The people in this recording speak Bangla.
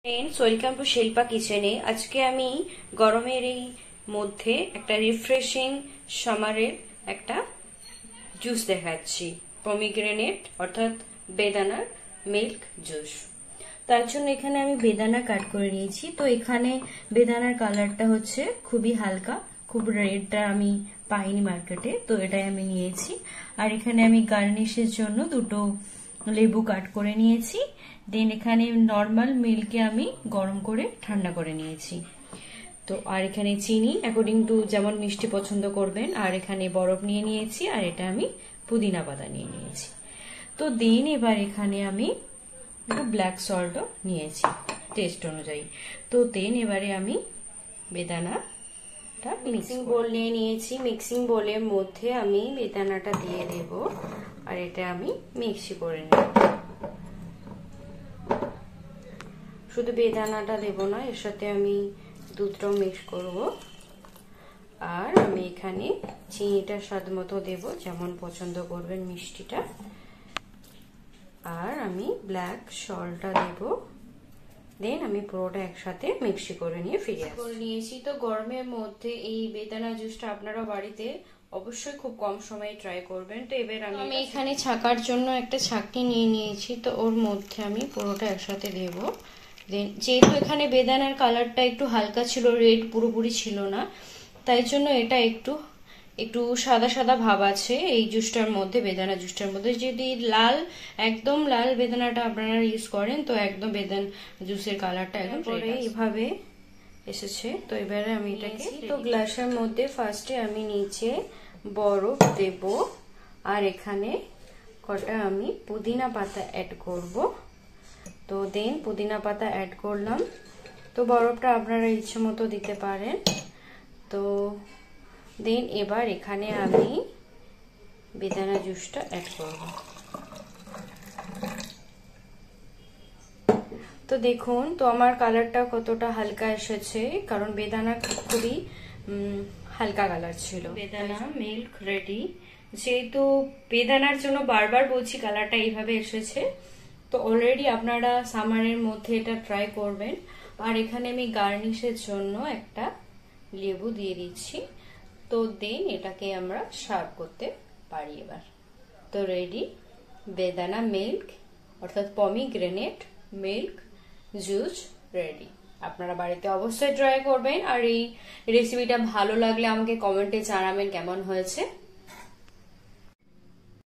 फ्रेंड्स वेलकम टू शिल्पा किचेने। आज के आमी गरमेर এই মধ্যে একটা রিফ্রেশিং সামারের একটা জুস দেখাচ্ছি, পমিগ্রেনেট অর্থাৎ বেদানার মিল্ক জুস। তার জন্য এখানে আমি বেদানা কাট করে নিয়েছি। তো এখানে বেদানার কালারটা হচ্ছে খুবই হালকা, খুব রেডটা আমি পাইনি মার্কেটে, তো এটাই আমি নিয়েছি। আর এখানে আমি গার্নিশের জন্য দুটো লেবু কাট করে নিয়েছি। দেন এখানে নরমাল মিল্কে আমি গরম করে ঠান্ডা করে নিয়েছি। তো আর এখানে চিনি অ্যাকর্ডিং টু যেমন মিষ্টি পছন্দ করবেন। আর এখানে বরফ নিয়ে নিয়েছি, আর এটা আমি পুদিনা পাতা নিয়ে নিয়েছি। তো দেন এবার এখানে আমি একটু ব্ল্যাক সল্টও নিয়েছি টেস্ট অনুযায়ী। তো দেন এবারে আমি বেদানাটা মিক্সিং বোল নিয়ে নিয়েছি। মিক্সিং বোলের মধ্যে আমি বেদানাটা দিয়ে দেব, আর এটা আমি মিক্সি করে নেব। শুধু বেদানাটা দেব না, এর সাথে আমি দুধটাও মিক্স করব। আর আমি এখানে চিনিটা স্বাদ মতো দেব, যেমন পছন্দ করবেন মিষ্টিটা। আর আমি ব্ল্যাক সল্টটা দেব। দেন আমি পুরোটা একসাথে মিক্সি করে নিয়ে ফিরে নিয়েছি। তো গরমের মধ্যে এই বেদানা জুসটা আপনারা বাড়িতে অবশ্যই খুব কম সময়ে ট্রাই করবেন। তো এবার আমি এখানে ছাকার জন্য একটা ছাঁকনি নিয়ে নিয়েছি। তো ওর মধ্যে আমি পুরোটা একসাথে দেব। দেন যেহেতু এখানে বেদানার কালারটা একটু হালকা ছিল, রেড পুরোপুরি ছিল না, তাই জন্য এটা একটু সাদা সাদা ভাব আছে এই জুসটার মধ্যে, বেদানা জুসটার মধ্যে। যদি একদম লাল বেদানাটা আপনারা ইউজ করেন তো একদম বেদানা জুসের কালারটা একদম এইভাবে এসেছে। তো এবারে আমি এটাকে তো গ্লাসের মধ্যে ফার্স্টে আমি নিচে বরফ দেব, আর এখানে কটা আমি পুদিনা পাতা অ্যাড করব। তো দেন পুদিনা পাতা অ্যাড করলাম। তো বরফটা আপনারা ইচ্ছে মতো দিতে পারেন। তো দেন এবার এখানে আমি বেদানা জুসটা অ্যাড করব। তো দেখুন তো আমার কালারটা কতটা হালকা এসেছে, কারণ বেদানা খুবই হালকা কালার ছিল। বেদানা মিল্ক রেডি। যেহেতু বেদানার জন্য বারবার বলছি কালারটা এইভাবে এসেছে, তো অলরেডি আপনারা সামারের মধ্যে এটা ট্রাই করবেন। আর এখানে আমি গার্নিশের জন্য একটা লেবু দিয়ে দিচ্ছি। তো দেন এটাকে আমরা সার্ভ করতে পারি এবার। তো রেডি বেদানা মিল্ক অর্থাৎ পমিগ্রেনেট মিল্ক জুস রেডি। আপনারা বাড়িতে অবশ্যই ট্রাই করবেন। আর এই রেসিপিটা ভালো লাগলে আমাকে কমেন্টে জানাবেন কেমন হয়েছে।